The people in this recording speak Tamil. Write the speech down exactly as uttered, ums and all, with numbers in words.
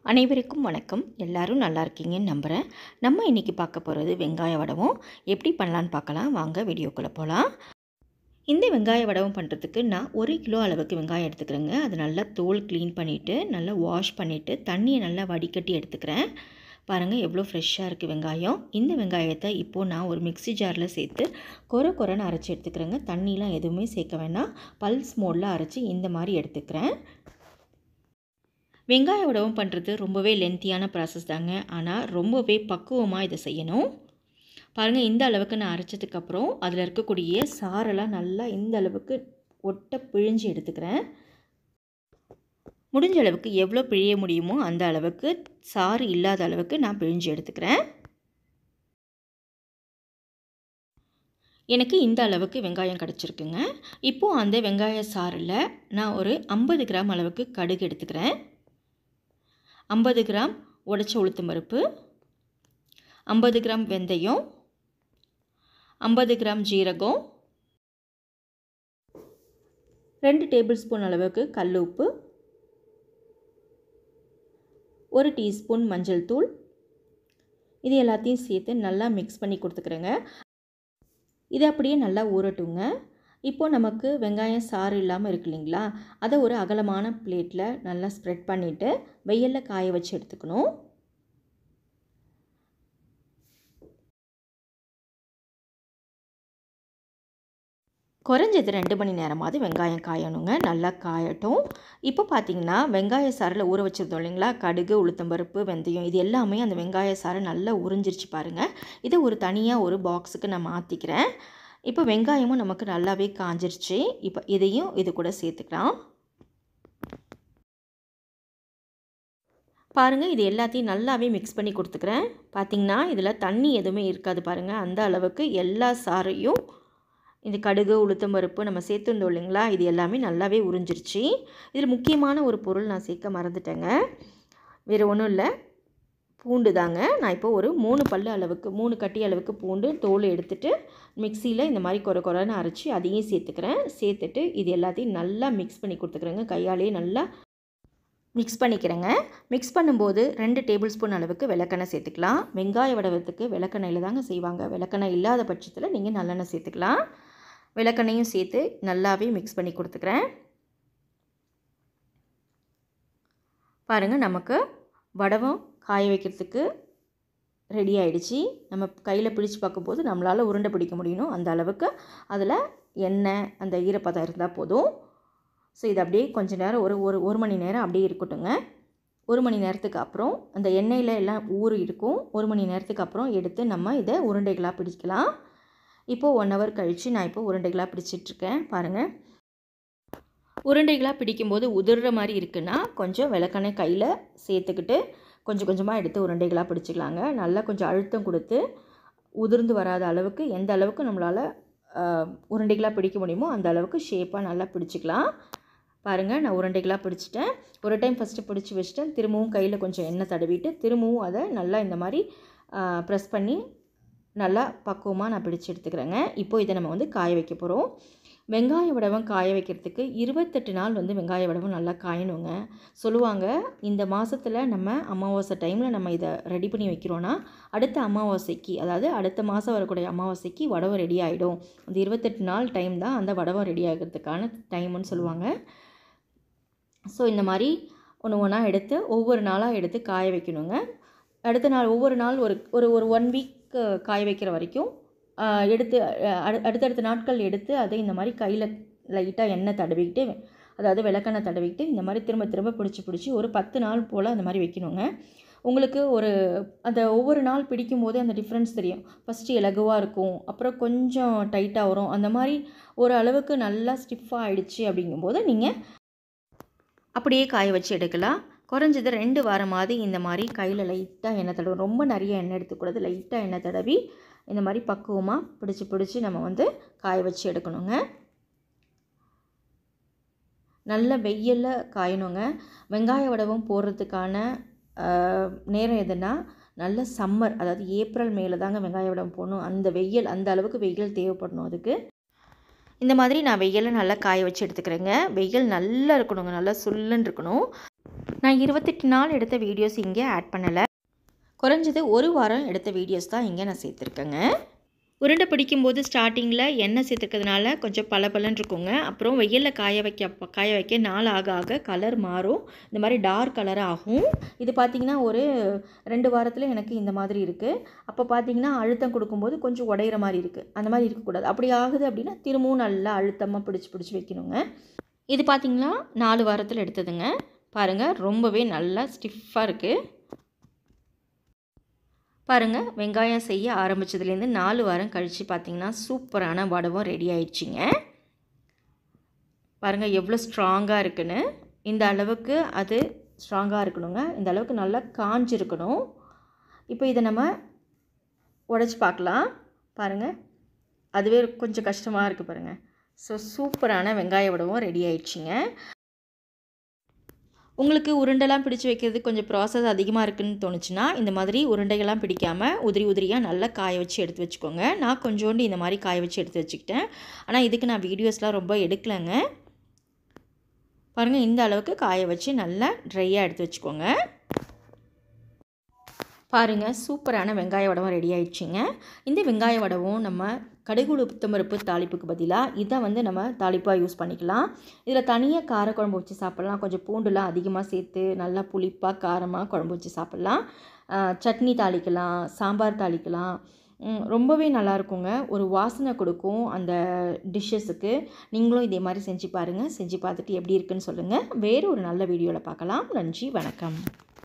அனைவருக்கும் வணக்கம். எல்லாரும் நல்லா இருக்கீங்கன்னு நம்புகிறேன். நம்ம இன்றைக்கி பார்க்க போகிறது வெங்காய வடகம் எப்படி பண்ணலான்னு பார்க்கலாம். வாங்க வீடியோக்குள்ளே போகலாம். இந்த வெங்காய வடகம் பண்ணுறதுக்கு நான் ஒரு கிலோ அளவுக்கு வெங்காயம் எடுத்துக்கிறேங்க. அது நல்லா தோல் க்ளீன் பண்ணிவிட்டு நல்லா வாஷ் பண்ணிவிட்டு தண்ணியை நல்லா வடிகட்டி எடுத்துக்கிறேன். பாருங்கள் எவ்வளோ ஃப்ரெஷ்ஷாக இருக்குது வெங்காயம். இந்த வெங்காயத்தை இப்போது நான் ஒரு மிக்ஸி ஜாரில் சேர்த்து கொர கொரன்னு அரைச்சி எடுத்துக்கிறேங்க. தண்ணிலாம் எதுவுமே சேர்க்க வேணாம். பல்ஸ் மோடில் அரைச்சி இந்த மாதிரி எடுத்துக்கிறேன். வெங்காய வடகம் பண்ணுறது ரொம்பவே லென்த்தியான ப்ராசஸ் தாங்க. ஆனால் ரொம்பவே பக்குவமாக இதை செய்யணும். பாருங்கள் இந்த அளவுக்கு நான் அரைச்சதுக்கப்புறம் அதில் இருக்கக்கூடிய சாரெல்லாம் நல்லா இந்த அளவுக்கு ஒட்ட பிழிஞ்சு எடுத்துக்கிறேன். முடிஞ்ச அளவுக்கு எவ்வளோ பிழிய முடியுமோ அந்த அளவுக்கு சாறு இல்லாத அளவுக்கு நான் பிழிஞ்சு எடுத்துக்கிறேன். எனக்கு இந்த அளவுக்கு வெங்காயம் கிடச்சிருக்குங்க. இப்போது அந்த வெங்காய சாறில் நான் ஒரு ஐம்பது கிராம் அளவுக்கு கடுகு எடுத்துக்கிறேன். ஐம்பது கிராம் உடைச்ச உளுத்தம் பருப்பு, ஐம்பது கிராம் வெந்தயம், ஐம்பது கிராம் ஜீரகம், ரெண்டு டேபிள் ஸ்பூன் அளவுக்கு கல் உப்பு, ஒரு டீஸ்பூன் மஞ்சள் தூள், இது எல்லாத்தையும் சேர்த்து நல்லா மிக்ஸ் பண்ணி கொடுத்துக்கிறேங்க. இது அப்படியே நல்லா ஊறட்டுங்க. இப்போது நமக்கு வெங்காயம் சாறு இல்லாமல் இருக்கு இல்லைங்களா, அதை ஒரு அகலமான பிளேட்டில் நல்லா ஸ்ப்ரெட் பண்ணிவிட்டு வெயிலில் காய வச்சு எடுத்துக்கணும். குறைஞ்சது ரெண்டு மணி நேரமாவது வெங்காயம் காயணுங்க. நல்லா காயட்டும். இப்போ பார்த்திங்கன்னா வெங்காய சாறில் ஊற வச்சுருந்தோம் இல்லைங்களா, கடுகு, உளுத்தம்பருப்பு, வெந்தயம், இது எல்லாமே அந்த வெங்காய சாறை நல்லா உறிஞ்சிருச்சு பாருங்கள். இதை ஒரு தனியாக ஒரு பாக்ஸுக்கு நான் மாற்றிக்கிறேன். இப்போ வெங்காயமும் நமக்கு நல்லாவே காஞ்சிருச்சு. இப்போ இதையும் இது கூட சேர்த்துக்கலாம். பாருங்கள் இது எல்லாத்தையும் நல்லாவே மிக்ஸ் பண்ணி கொடுத்துக்கிறேன். பார்த்திங்கன்னா இதில் தண்ணி எதுவுமே இருக்காது பாருங்கள். அந்த அளவுக்கு எல்லா சாறையும் இந்த கடுகு, உளுத்தம்பருப்பு நம்ம சேர்த்துருந்தோம் இல்லைங்களா, இது எல்லாமே நல்லாவே உறிஞ்சிருச்சு. இதில் முக்கியமான ஒரு பொருள் நான் சேர்க்க மறந்துட்டேங்க. வேறு ஒன்றும் இல்லை, பூண்டு தாங்க. நான் இப்போ ஒரு மூணு பல்லு அளவுக்கு மூணு கட்டி அளவுக்கு பூண்டு தோல் எடுத்துகிட்டு மிக்சியில் இந்த மாதிரி கொர கொரன்னு அரைச்சி அதையும் சேர்த்துக்கிறேன். சேர்த்துட்டு இது எல்லாத்தையும் நல்லா மிக்ஸ் பண்ணி கொடுத்துக்கிறேங்க. கையாலேயே நல்லா மிக்ஸ் பண்ணிக்கிறேங்க. மிக்ஸ் பண்ணும்போது ரெண்டு டேபிள் ஸ்பூன் அளவுக்கு விளக்கெண்ணெய் சேர்த்துக்கலாம். வெங்காய வடகத்துக்கு விளக்கெண்ணெயில் தாங்க செய்வாங்க. விளக்கெண்ணெய் இல்லாத பட்சத்தில் நீங்கள் நல்லெண்ணெய் சேர்த்துக்கலாம். விளக்கெண்ணையும் சேர்த்து நல்லாவே மிக்ஸ் பண்ணி கொடுத்துக்கிறேன். பாருங்கள் நமக்கு வடகம் காய வைக்கிறதுக்கு ரெடி ஆகிடுச்சு. நம்ம கையில் பிடிச்சி பார்க்கும்போது நம்மளால் உருண்டை பிடிக்க முடியணும். அந்த அளவுக்கு அதில் எண்ணெய் அந்த ஈரப்பதம் இருந்தால் போதும். ஸோ இது அப்படியே கொஞ்சம் நேரம் ஒரு ஒரு ஒரு மணி நேரம் அப்படியே இருக்கட்டுங்க. ஒரு மணி நேரத்துக்கு அப்புறம் அந்த எண்ணெயில் எல்லாம் ஊறி இருக்கும். ஒரு மணி நேரத்துக்கு அப்புறம் எடுத்து நம்ம இதை உருண்டைகளாக பிடிக்கலாம். இப்போது ஒன் ஹவர் கழித்து நான் இப்போ உருண்டைகளாக பிடிச்சிட்ருக்கேன். பாருங்கள் உருண்டைகளாக பிடிக்கும்போது உதிர்ற மாதிரி இருக்குன்னா கொஞ்சம் விளக்கெண்ணெய் கையில் சேர்த்துக்கிட்டு கொஞ்சம் கொஞ்சமாக எடுத்து உருண்டைகளாக பிடிச்சிக்கலாங்க. நல்லா கொஞ்சம் அழுத்தம் கொடுத்து உதிர்ந்து வராத அளவுக்கு எந்த அளவுக்கு நம்மளால் உருண்டைகளாக பிடிக்க முடியுமோ அந்த அளவுக்கு ஷேப்பாக நல்லா பிடிச்சிக்கலாம். பாருங்கள் நான் உருண்டைகளாக பிடிச்சிட்டேன். ஒரு டைம் ஃபஸ்ட்டு பிடிச்சி வச்சுட்டேன். திரும்பவும் கையில் கொஞ்சம் எண்ணெய் தடவிட்டு திரும்பவும் அதை நல்லா இந்த மாதிரி ப்ரெஸ் பண்ணி நல்லா பக்குவமாக நான் பிடிச்சி எடுத்துக்கிறேங்க. இப்போது இதை நம்ம வந்து காய வைக்க போகிறோம். வெங்காய வடகம் காய வைக்கிறதுக்கு இருபத்தெட்டு நாள் வந்து வெங்காய வடகம் நல்லா காயணுங்க. சொல்லுவாங்க இந்த மாதத்தில் நம்ம அமாவாசை டைமில் நம்ம இதை ரெடி பண்ணி வைக்கிறோன்னா அடுத்த அமாவாசைக்கு, அதாவது அடுத்த மாதம் வரக்கூடிய அமாவாசைக்கு வடகம் ரெடி ஆகிடும். அந்த இருபத்தெட்டு நாள் டைம் தான் அந்த வடகம் ரெடி ஆகிறதுக்கான டைம்னு சொல்லுவாங்க. ஸோ இந்த மாதிரி ஒன்று ஒன்றா எடுத்து ஒவ்வொரு நாளாக எடுத்து காய வைக்கணுங்க. அடுத்த நாள் ஒவ்வொரு நாள் ஒரு ஒரு ஒரு ஒன் வீக் காய வைக்கிற வரைக்கும் எடுத்து அடு அடுத்தடுத்த நாட்கள் எடுத்து அதை இந்த மாதிரி கையில் லைட்டாக எண்ணெய் தடவிக்கிட்டு, அதாவது விளக்கெண்ணெய் தடவிக்கிட்டு இந்த மாதிரி திரும்ப திரும்ப பிடிச்சி பிடிச்சி ஒரு பத்து நாள் போல் அந்த மாதிரி வைக்கணுங்க. உங்களுக்கு ஒரு அந்த ஒவ்வொரு நாள் பிடிக்கும் போது அந்த டிஃப்ரென்ஸ் தெரியும். ஃபஸ்ட்டு இலகுவாக இருக்கும், அப்புறம் கொஞ்சம் டைட்டாக வரும். அந்த மாதிரி ஒரு அளவுக்கு நல்லா ஸ்டிஃபாக ஆகிடுச்சு அப்படிங்கும்போது நீங்கள் அப்படியே காய வச்சு எடுக்கலாம். குறைஞ்சது ரெண்டு வாரமாவது இந்த மாதிரி கையில் லைட்டாக எண்ணெய் தடவும். ரொம்ப நிறைய எண்ணெய் எடுத்துக்கூடாது. லைட்டாக எண்ணெய் தடவி இந்த மாதிரி பக்குவமாக பிடிச்சி பிடிச்சி நம்ம வந்து காய வச்சு எடுக்கணுங்க. நல்ல வெயிலில் காயணுங்க. வெங்காய வடகம் போடுறதுக்கான நேரம் எதுனா நல்ல சம்மர், அதாவது ஏப்ரல் மேலே தாங்க வெங்காய வடகம் போடணும். அந்த வெயில் அந்த அளவுக்கு வெயில் தேவைப்படணும் அதுக்கு. இந்த மாதிரி நான் வெயிலில் நல்லா காய வச்சு எடுத்துக்கிறேங்க. வெயில் நல்லா இருக்கணுங்க, நல்லா சுல்லுன்னு இருக்கணும். நான் இருபத்தெட்டு நாள் எடுத்த வீடியோஸ் இங்கே ஆட் பண்ணலை. குறைஞ்சது ஒரு வாரம் எடுத்த வீடியோஸ் தான் இங்கே நான் சேர்த்துருக்கேங்க. உருண்டை பிடிக்கும்போது ஸ்டார்டிங்கில் எண்ணெய் சேர்த்துக்கிறதுனால கொஞ்சம் பளபளன்னு இருக்குங்க. அப்புறம் வெயிலில் காய வைக்க காய வைக்க நாள் ஆக ஆக கலர் மாறும். இந்த மாதிரி டார்க் கலர் ஆகும். இது பார்த்திங்கன்னா ஒரு ரெண்டு வாரத்தில் எனக்கு இந்த மாதிரி இருக்குது. அப்போ பார்த்திங்கன்னா அழுத்தம் கொடுக்கும்போது கொஞ்சம் உடையிற மாதிரி இருக்குது. அந்த மாதிரி இருக்கக்கூடாது. அப்படி ஆகுது அப்படின்னா திரும்பவும் நல்லா அழுத்தமாக பிடிச்சி பிடிச்சி வைக்கணுங்க. இது பார்த்திங்கன்னா நாலு வாரத்தில் எடுத்ததுங்க. பாருங்கள், ரொம்பவே நல்லா ஸ்டிஃபாக இருக்குது. பாருங்கள், வெங்காயம் செய்ய ஆரம்பித்ததுலேருந்து நாலு வாரம் கழித்து பார்த்திங்கன்னா சூப்பரான வடவும் ரெடி ஆயிடுச்சிங்க. பாருங்கள் எவ்வளோ ஸ்ட்ராங்காக இருக்குன்னு. இந்த அளவுக்கு அது ஸ்ட்ராங்காக இருக்கணுங்க. இந்த அளவுக்கு நல்லா காஞ்சிருக்கணும். இப்போ இதை நம்ம உடைச்சி பார்க்கலாம். பாருங்கள், அதுவே கொஞ்சம் கஷ்டமாக இருக்குது பாருங்கள். ஸோ சூப்பரான வெங்காய வடவும் ரெடி ஆயிடுச்சிங்க. உங்களுக்கு உருண்டைலாம் பிடிச்சி வைக்கிறது கொஞ்சம் ப்ராசஸ் அதிகமாக இருக்குதுன்னு தோணுச்சுன்னா இந்த மாதிரி உருண்டைகள்லாம் பிடிக்காமல் உதிரி உதிரியாக நல்லா காய வச்சு எடுத்து வச்சுக்கோங்க. நான் கொஞ்சோண்டு இந்த மாதிரி காய வச்சு எடுத்து வச்சுக்கிட்டேன். ஆனால் இதுக்கு நான் வீடியோஸ்லாம் ரொம்ப எடுக்கலைங்க. பாருங்கள், இந்த அளவுக்கு காய வச்சு நல்லா ட்ரையாக எடுத்து வச்சுக்கோங்க. பாருங்கள், சூப்பரான வெங்காய வடவும் ரெடி ஆயிடுச்சிங்க. இந்த வெங்காய வடவும் நம்ம கடுகு உளுத்தம்பருப்பு தாளிப்புக்கு பதிலாக இதை வந்து நம்ம தாளிப்பாக யூஸ் பண்ணிக்கலாம். இதில் தனியாக காரக்குழம்பு வச்சு சாப்பிட்லாம். கொஞ்சம் பூண்டுலாம் அதிகமாக சேர்த்து நல்லா புளிப்பாக காரமாக குழம்பு வச்சு சாப்பிட்லாம். சட்னி தாளிக்கலாம், சாம்பார் தாளிக்கலாம். ரொம்பவே நல்லாயிருக்குங்க. ஒரு வாசனை கொடுக்கும் அந்த டிஷ்ஷஸுக்கு. நீங்களும் இதே மாதிரி செஞ்சு பாருங்கள். செஞ்சு பார்த்துட்டு எப்படி இருக்குன்னு சொல்லுங்கள். வேறு ஒரு நல்ல வீடியோவில் பார்க்கலாம். நன்றி, வணக்கம்.